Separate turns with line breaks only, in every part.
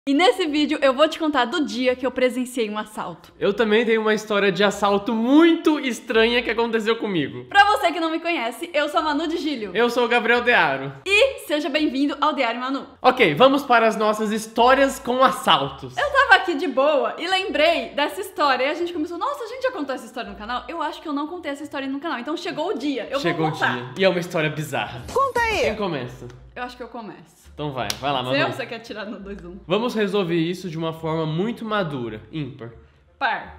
E nesse vídeo eu vou te contar do dia que eu presenciei um assalto.
Eu também tenho uma história de assalto muito estranha que aconteceu comigo.
Pra você que não me conhece, eu sou a Manu de Gílio.
Eu sou o Gabriel Dearo.
E seja bem-vindo ao Diário Manu.
Ok, vamos para as nossas histórias com assaltos.
Eu tava aqui de boa e lembrei dessa história. E a gente começou, nossa, a gente já contou essa história no canal? Eu acho que eu não contei essa história no canal. Então chegou o dia, eu vou contar.
Chegou o dia. E é uma história bizarra.
Conta aí!
Quem começa?
Eu acho que eu começo.
Então vai lá, Manu.
Você quer tirar no 2-1?
Vamos resolver isso de uma forma muito madura. Ímpar.
Par.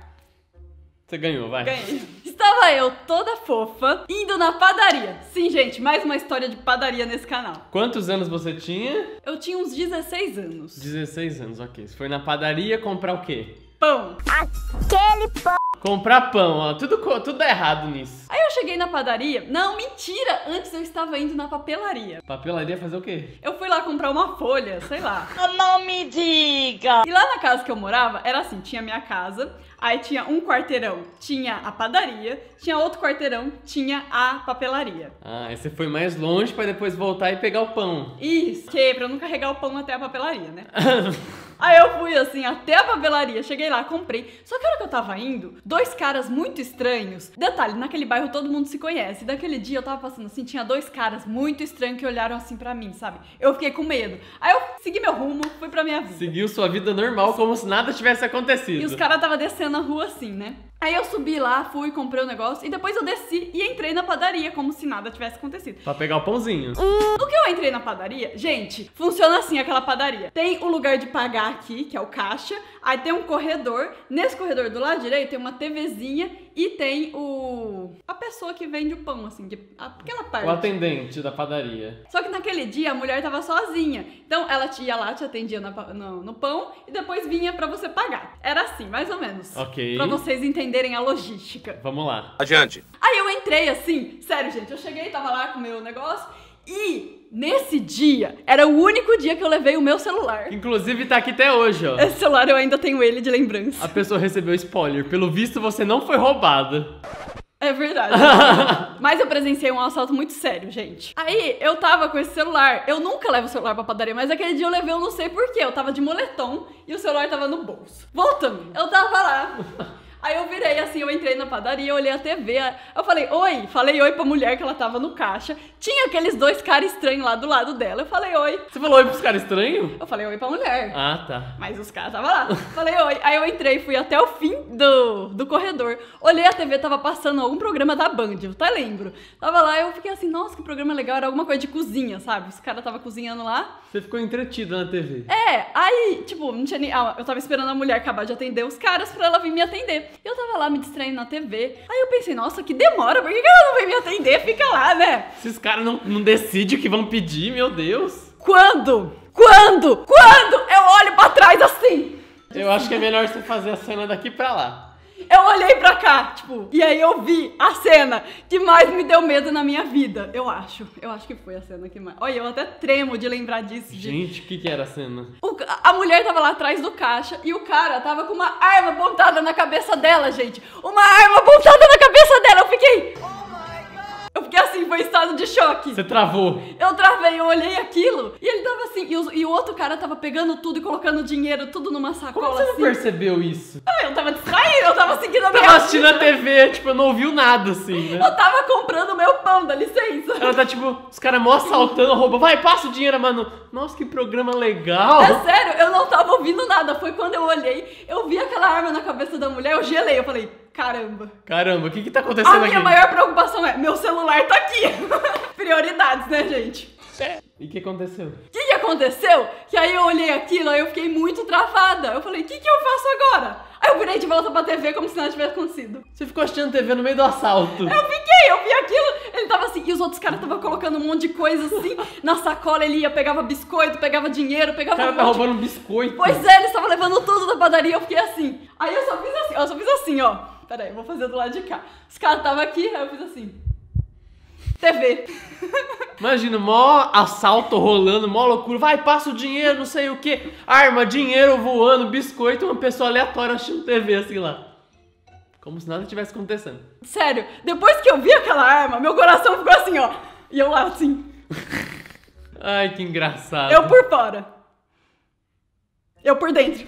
Você ganhou, vai.
Ganhei. Estava eu, toda fofa, indo na padaria. Sim, gente, mais uma história de padaria nesse canal.
Quantos anos você tinha?
Eu tinha uns 16 anos.
16 anos, ok. Você foi na padaria comprar o quê?
Pão.
Aquele pão!
Comprar pão, ó. Tudo dá errado nisso.
Aí eu cheguei na padaria. Não, mentira! Antes eu estava indo na papelaria.
Papelaria fazer o quê?
Eu fui lá comprar uma folha, sei lá.
Não me diga!
E lá na casa que eu morava, era assim, tinha minha casa, aí tinha um quarteirão, tinha a padaria, tinha outro quarteirão, tinha a papelaria.
Ah, aí você foi mais longe pra depois voltar e pegar o pão.
Isso, que pra eu não carregar o pão até a papelaria, né? Aí eu fui assim, até a papelaria, cheguei lá, comprei. Só que a hora que eu tava indo, dois caras muito estranhos. Detalhe, naquele bairro todo mundo se conhece. Daquele dia eu tava passando assim, tinha dois caras muito estranhos que olharam assim pra mim, sabe? Eu fiquei com medo. Aí eu segui meu rumo, fui pra minha vida.
Seguiu sua vida normal, como se nada tivesse acontecido.
E os caras tava descendo na rua assim, né? Aí eu subi lá, fui, comprei o negócio e depois eu desci e entrei na padaria como se nada tivesse acontecido.
Pra pegar o pãozinho.
No que eu entrei na padaria, gente, funciona assim aquela padaria. Tem o lugar de pagar aqui, que é o caixa, aí tem um corredor, nesse corredor do lado direito tem uma TVzinha e tem a pessoa que vende o pão, assim, aquela parte.
O atendente da padaria.
Só que naquele dia a mulher tava sozinha, então ela ia lá, te atendia no pão e depois vinha pra você pagar. Era assim, mais ou menos.
Ok.
Pra vocês entenderem a logística.
Vamos lá.
Adiante.
Aí eu entrei assim, sério, gente, eu cheguei, tava lá com o meu negócio e nesse dia era o único dia que eu levei o meu celular.
Inclusive tá aqui até hoje, ó.
Esse celular eu ainda tenho ele de lembrança.
A pessoa recebeu spoiler. Pelo visto você não foi roubada.
É verdade. Mas eu presenciei um assalto muito sério, gente. Aí eu tava com esse celular. Eu nunca levo o celular pra padaria, mas aquele dia eu levei, eu não sei porquê. Eu tava de moletom e o celular tava no bolso. Voltando, eu tava lá. Aí eu virei assim, eu entrei na padaria, olhei a TV, eu falei oi pra mulher que ela tava no caixa. Tinha aqueles dois caras estranhos lá do lado dela, eu falei oi.
Você falou oi pros caras estranhos?
Eu falei oi pra mulher.
Ah, tá.
Mas os caras estavam lá. Falei oi. Aí eu entrei, fui até o fim do corredor. Olhei a TV, tava passando algum programa da Band, eu até lembro. Tava lá, eu fiquei assim, nossa, que programa legal. Era alguma coisa de cozinha, sabe? Os caras tava cozinhando lá.
Você ficou entretida na TV.
Aí, tipo, não tinha nem... eu tava esperando a mulher acabar de atender os caras pra ela vir me atender. Eu tava lá me distraindo na TV. Aí eu pensei, nossa, que demora, por que ela não vem me atender? Fica lá, né?
Esses caras não decidem o que vão pedir, meu Deus.
Quando eu olho pra trás assim,
Eu acho que é melhor você fazer a cena daqui pra lá.
eu olhei pra cá, tipo, e aí eu vi a cena que mais me deu medo na minha vida. Eu acho que foi a cena que mais... Olha, eu até tremo de lembrar disso.
Gente, o que era a cena?
A mulher tava lá atrás do caixa e o cara tava com uma arma apontada na cabeça dela, gente. Uma arma apontada na cabeça dela. Eu fiquei assim, foi em estado de choque.
Você travou.
Eu travei, eu olhei aquilo e ele tava assim, e o outro cara tava pegando tudo e colocando dinheiro, tudo numa sacola.
Como você não
assim.
percebeu isso?
Eu tava distraída, eu tava seguindo a minha
Tava assistindo a
vida.
TV, tipo, não ouviu nada, assim, né?
Eu tava comprando meu pão, dá licença.
Ela tá tipo, os caras mó assaltando, rouba. Vai, passa o dinheiro, mano. Nossa, que programa legal.
É sério, eu não tava ouvindo nada. Foi quando eu olhei, eu vi aquela arma na cabeça da mulher, eu gelei, eu falei, caramba.
Caramba, o que tá acontecendo
A
aqui?
minha maior preocupação é, meu celular tá aqui. Prioridades, né, gente?
E o que aconteceu?
O que aconteceu? Que aí eu olhei aquilo, aí eu fiquei muito travada. Eu falei, o que eu faço agora? Aí eu virei de volta pra TV como se nada tivesse acontecido.
Você ficou assistindo TV no meio do assalto.
Eu vi aquilo, ele tava assim, e os outros caras estavam colocando um monte de coisa assim, na sacola ele ia, pegava biscoito, pegava dinheiro,
O
pegava
cara
um
tá
monte de...
roubando um biscoito.
Pois é, eles estavam levando tudo da padaria, eu fiquei assim. Aí eu só fiz assim, ó. Pera aí, eu vou fazer do lado de cá. Os caras estavam aqui, aí eu fiz assim. TV.
Imagina, mó assalto rolando, mó loucura. Vai, passa o dinheiro, não sei o que. Arma, dinheiro voando, biscoito. Uma pessoa aleatória assistindo TV assim lá. Como se nada tivesse acontecendo.
Sério, depois que eu vi aquela arma, meu coração ficou assim, ó. E eu lá assim.
Ai, que engraçado.
Eu por fora. Eu por dentro.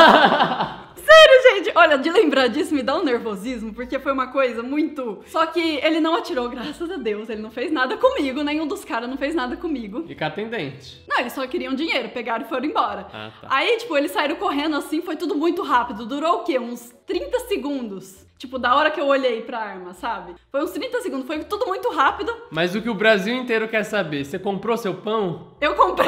Sério, gente, olha, de lembrar disso me dá um nervosismo, porque foi uma coisa muito... Só que ele não atirou, graças a Deus, ele não fez nada comigo, nenhum dos caras não fez nada comigo.
E cá tem dente.
Não, eles só queriam dinheiro, pegaram e foram embora.
Ah, tá.
Aí, tipo, eles saíram correndo assim, foi tudo muito rápido, durou o quê? Uns 30 segundos. Tipo, da hora que eu olhei pra arma, sabe? Foi uns 30 segundos, foi tudo muito rápido.
Mas o que o Brasil inteiro quer saber, você comprou seu pão?
Eu comprei...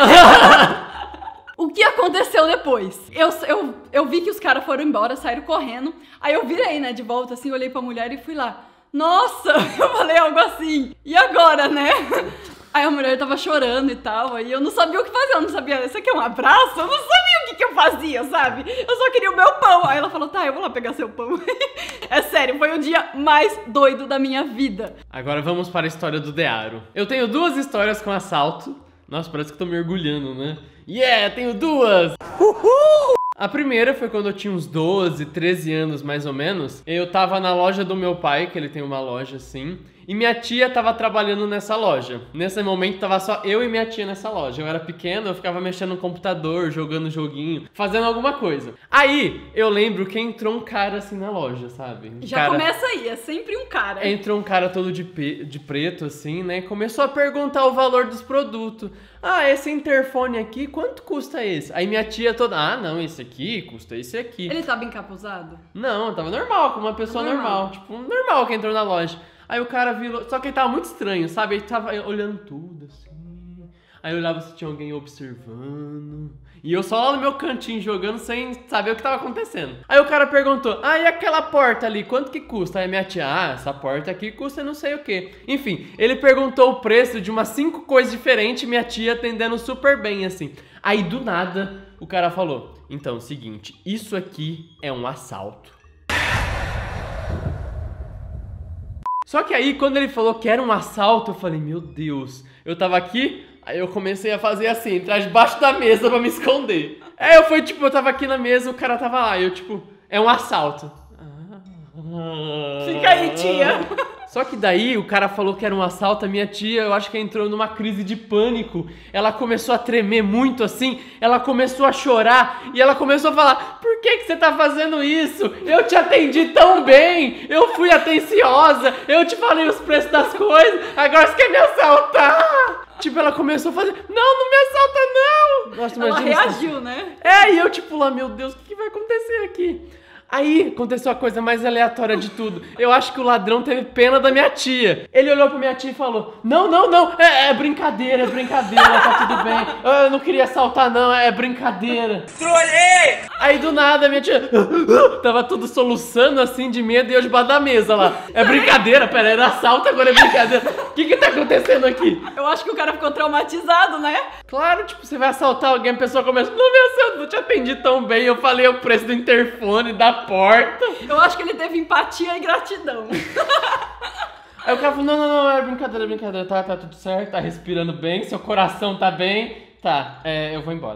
O que aconteceu depois? Eu vi que os caras foram embora, saíram correndo. Aí eu virei, né, de volta, assim, olhei pra mulher e fui lá. Nossa! Eu falei algo assim. E agora, né? Aí a mulher tava chorando e tal. Aí eu não sabia o que fazer. Eu não sabia, isso aqui é um abraço? Eu não sabia o que eu fazia, sabe? Eu só queria o meu pão. Aí ela falou, tá, eu vou lá pegar seu pão. É sério, foi o dia mais doido da minha vida.
Agora vamos para a história do Dearo. Eu tenho 2 histórias com assalto. Nossa, parece que eu tô mergulhando, né? Yeah, tenho 2! Uhul! A primeira foi quando eu tinha uns 12, 13 anos mais ou menos. Eu tava na loja do meu pai, que ele tem uma loja assim, e minha tia tava trabalhando nessa loja. Nesse momento tava só eu e minha tia nessa loja. Eu era pequeno, eu ficava mexendo no computador, jogando joguinho, fazendo alguma coisa. Aí, eu lembro que entrou um cara assim na loja, sabe?
Já começa aí, é sempre um cara.
Entrou um cara todo de preto assim, né? Começou a perguntar o valor dos produtos. Ah, esse interfone aqui, quanto custa esse? Aí minha tia toda, ah, não, esse aqui custa esse aqui.
Ele tava encapuzado?
Não, tava normal, como uma pessoa normal. Tipo, normal que entrou na loja. Aí o cara virou, só que ele tava muito estranho, sabe? Ele tava olhando tudo assim. Aí eu olhava se tinha alguém observando. E eu só lá no meu cantinho jogando sem saber o que tava acontecendo. Aí o cara perguntou, ah, e aquela porta ali, quanto que custa? Aí a minha tia, ah, essa porta aqui custa não sei o que. Enfim, ele perguntou o preço de umas 5 coisas diferentes, minha tia atendendo super bem, assim. Aí do nada, o cara falou, então, seguinte, isso aqui é um assalto. Só que aí, quando ele falou que era um assalto, eu falei, meu Deus, eu tava aqui... Aí eu comecei a fazer assim, entrar debaixo da mesa pra me esconder. Aí eu fui, tipo, eu tava aqui na mesa, o cara tava lá, e eu, tipo, é um assalto.
Fica aí, tia.
Só que daí o cara falou que era um assalto, a minha tia, eu acho que entrou numa crise de pânico. Ela começou a tremer muito assim, ela começou a chorar e ela começou a falar, por que você tá fazendo isso? Eu te atendi tão bem, eu fui atenciosa, eu te falei os preços das coisas, agora você quer me assaltar? Tipo, ela começou a fazer, não me assalta não! Nossa,
ela
imagina
reagiu, né?
E eu tipo lá, meu Deus, o que vai acontecer aqui? Aí aconteceu a coisa mais aleatória de tudo. Eu acho que o ladrão teve pena da minha tia. Ele olhou pra minha tia e falou, não, é brincadeira, tá tudo bem. Eu não queria assaltar não, é brincadeira. Trolei! Aí do nada minha tia tava tudo soluçando assim de medo e eu debaixo da mesa lá. É brincadeira, pera, era assalto, agora é brincadeira. O que tá acontecendo aqui?
Eu acho que o cara ficou traumatizado, né?
Claro, tipo, você vai assaltar alguém, a pessoa começa, não, meu Deus, não te atendi tão bem, eu falei o preço do interfone, da porta.
Eu acho que ele teve empatia e gratidão.
Aí o cara falou, não, é brincadeira, tá tudo certo, tá respirando bem, seu coração tá bem, tá, eu vou embora.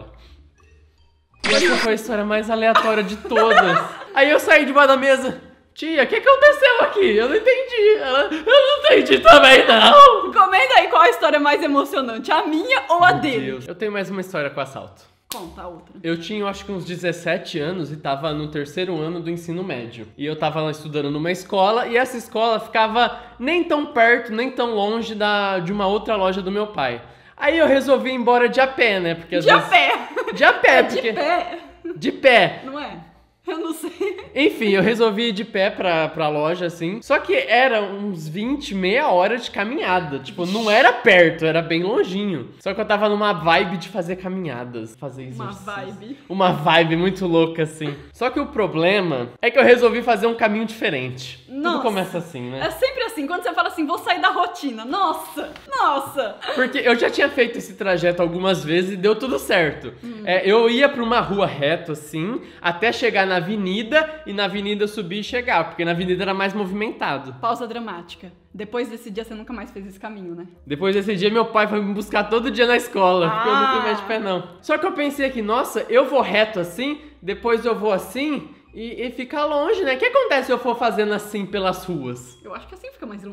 E essa foi a história mais aleatória de todas. Aí eu saí debaixo da mesa, tia, o que aconteceu aqui? Eu não entendi. Eu não entendi também, não.
Comenta aí qual a história mais emocionante, a minha ou a dele.
Deus. Eu tenho mais uma história com assalto.
Conta a outra.
Eu tinha, acho que uns 17 anos e tava no 3º ano do ensino médio. E eu tava lá estudando numa escola e essa escola ficava nem tão perto, nem tão longe de uma outra loja do meu pai. Aí eu resolvi ir embora de a pé, né? Porque às vezes... De a pé, porque...
De pé?
De pé.
Não é? Eu não sei.
Enfim, eu resolvi ir de pé pra loja, assim. Só que era uns 20, meia hora de caminhada. Tipo, não era perto, era bem longinho. Só que eu tava numa vibe de fazer caminhadas, fazer exercício. Uma vibe muito louca, assim. Só que o problema é que eu resolvi fazer um caminho diferente.
Nossa.
Tudo começa assim, né?
É sempre assim, quando você fala assim, vou sair da rotina. Nossa!
Porque eu já tinha feito esse trajeto algumas vezes e deu tudo certo. Eu ia pra uma rua reto, assim, até chegar na avenida e na avenida eu subir e chegar, porque na avenida era mais movimentado.
Pausa dramática. Depois desse dia você nunca mais fez esse caminho, né?
Depois desse dia meu pai foi me buscar todo dia na escola, porque eu não fui mais de pé não. Só que eu pensei aqui, nossa, eu vou reto assim, depois eu vou assim e fica longe, né? O que acontece se eu for fazendo assim pelas ruas?
Eu acho que assim fica mais longe.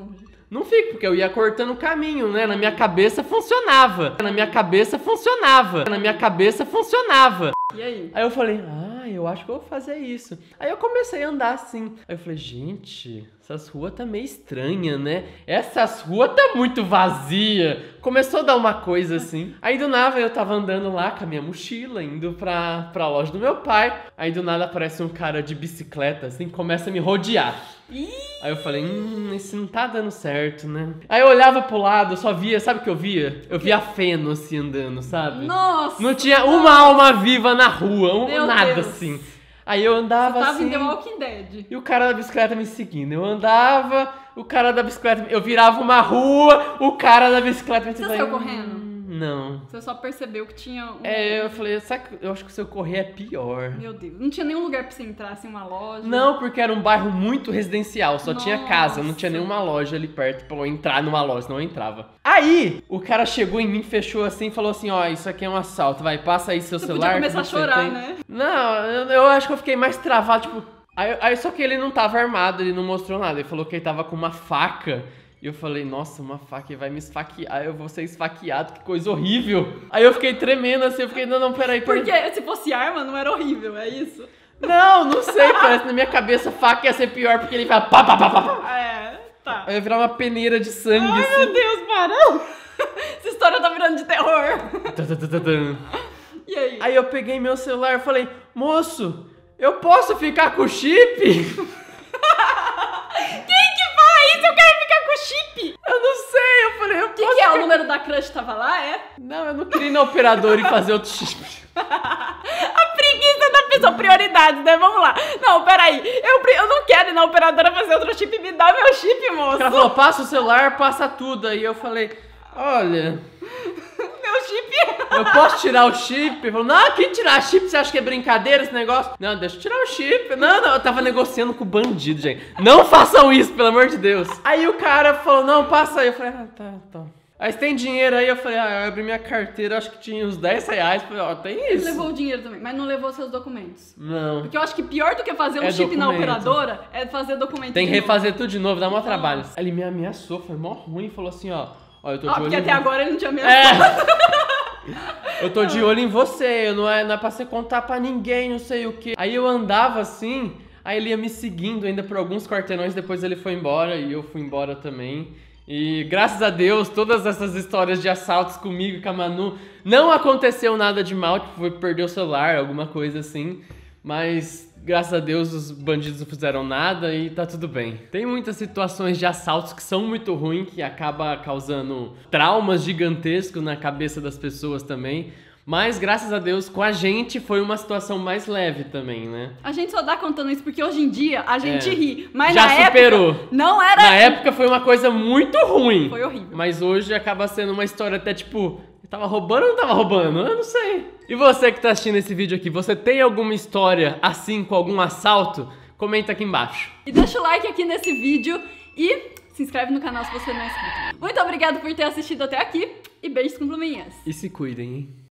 Não fico, porque eu ia cortando o caminho, né? Na minha cabeça funcionava. Na minha cabeça funcionava. Na minha cabeça funcionava.
E aí?
Aí eu falei, eu acho que eu vou fazer isso. Aí eu comecei a andar assim. Aí eu falei, gente, essas ruas tá meio estranha, né? Essas ruas tá muito vazia. Começou a dar uma coisa assim. Aí do nada eu tava andando lá com a minha mochila, indo pra loja do meu pai. Aí do nada aparece um cara de bicicleta, assim, começa a me rodear. Aí eu falei, isso não tá dando certo, né? Aí eu olhava pro lado, eu só via, sabe o que eu via? Eu via feno assim andando, sabe?
Nossa!
Não tinha uma alma viva na rua,
Meu
nada
Deus.
assim. Aí eu andava
Tava
assim.
em The Walking Dead.
E o cara da bicicleta me seguindo. Eu andava, o cara da bicicleta. Eu virava uma rua, o cara da bicicleta me seguindo.
Você saiu correndo?
Não.
Você só percebeu que tinha um...
Eu falei, sabe que eu acho que se eu correr é pior.
Meu Deus. Não tinha nenhum lugar pra você entrar, assim, uma loja?
Não, porque era um bairro muito residencial, só tinha casa, não tinha
Nossa.
nenhuma loja ali perto pra eu entrar numa loja, senão eu entrava. Aí, o cara chegou em mim, fechou assim e falou assim, ó, isso aqui é um assalto, vai, passa aí seu
Você
celular.
podia começar a
que você
chorar,
tem."
né?
Não, eu acho que eu fiquei mais travado, tipo... Aí só que ele não tava armado, ele não mostrou nada, ele falou que ele tava com uma faca. E eu falei, nossa, uma faca, ele vai me esfaquear, eu vou ser esfaqueado, que coisa horrível. Aí eu fiquei tremendo assim, eu fiquei, não, peraí.
Porque se fosse arma, não era horrível, é isso?
Não sei, parece que na minha cabeça faca ia ser pior, porque ele vai pá, pá, pá, pá, pá.
É, tá.
Aí eu ia virar uma peneira de sangue,
Ai,
assim.
meu Deus, para! Essa história tá virando de terror. E aí?
Aí eu peguei meu celular e falei, moço, eu posso ficar com o chip?
Quem que fala isso? Eu quero ficar com o chip!
Eu não sei, eu falei, eu
O
posso
que é? O
ficar-
número da crush tava lá, é?
Não, eu não queria ir na operadora e fazer outro chip.
A preguiça da pessoa, prioridades, né? Vamos lá. Não, peraí. Eu não quero ir na operadora fazer outro chip. Me dá meu chip, moço.
Ela falou, passa o celular, passa tudo. Aí eu falei, olha,
Meu chip.
eu posso tirar o chip? Ele falou, não, que tirar chip? Você acha que é brincadeira esse negócio? Não, deixa eu tirar o chip. Não, eu tava negociando com o bandido, gente. Não façam isso, pelo amor de Deus. Aí o cara falou, não, passa aí. Eu falei, tá. Aí você tem dinheiro aí? Eu falei, eu abri minha carteira, acho que tinha uns 10 reais. Eu falei, ó, tem
Ele
isso.
levou o dinheiro também, mas não levou seus documentos.
Não.
Porque eu acho que pior do que fazer um
É
chip na
documento.
operadora é fazer documento.
Tem que
de novo.
refazer tudo de novo, dá mó trabalho.
Nossa.
Aí ele me ameaçou, foi mó ruim, falou assim, ó, eu tô de olho
Porque
em
até
você.
agora ele não tinha ameaçado.
Eu tô de olho em você, não é pra você contar pra ninguém, não sei o que. Aí eu andava assim, aí ele ia me seguindo ainda por alguns quarteirões, depois ele foi embora e eu fui embora também. E graças a Deus, todas essas histórias de assaltos comigo e com a Manu, não aconteceu nada de mal, tipo, foi perder o celular, alguma coisa assim. Mas graças a Deus os bandidos não fizeram nada e tá tudo bem. Tem muitas situações de assaltos que são muito ruins, que acaba causando traumas gigantescos na cabeça das pessoas também. Mas graças a Deus com a gente foi uma situação mais leve também, né?
A gente só dá contando isso porque hoje em dia a gente
É.
ri. Mas
Já
na
superou.
época não era...
Na época foi uma coisa muito ruim.
Foi horrível.
Mas hoje acaba sendo uma história até tipo, eu tava roubando ou não tava roubando? Eu não sei. E você que tá assistindo esse vídeo aqui, você tem alguma história assim com algum assalto? Comenta aqui embaixo.
E deixa o like aqui nesse vídeo e se inscreve no canal se você não é inscrito. Muito obrigado por ter assistido até aqui e beijos com pluminhas.
E se cuidem, hein?